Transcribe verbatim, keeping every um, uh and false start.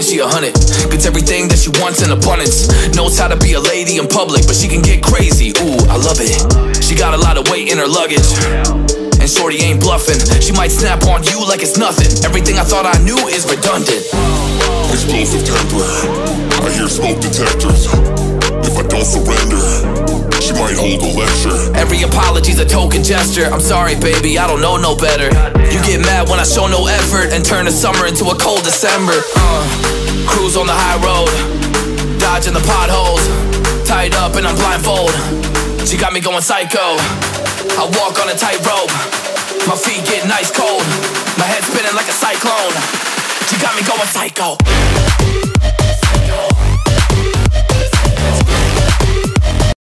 she a hundred. Gets everything that she wants in abundance. Knows how to be a lady in public, but she can get crazy, ooh, I love it. She got a lot of weight in her luggage, and shorty ain't bluffing. She might snap on you like it's nothing. Everything I thought I knew is redundant. Explosive temper, I hear smoke detectors. If I don't surrender, she might hold a lecture. Every apology's a token gesture. I'm sorry baby, I don't know no better. You get mad when I show no effort and turn the summer into a cold December. uh, Cruise on the high road, dodging the potholes, tied up and I'm blindfold. She got me going psycho. I walk on a tightrope, my feet getting ice cold, my head spinning like a cyclone. She got me going psycho.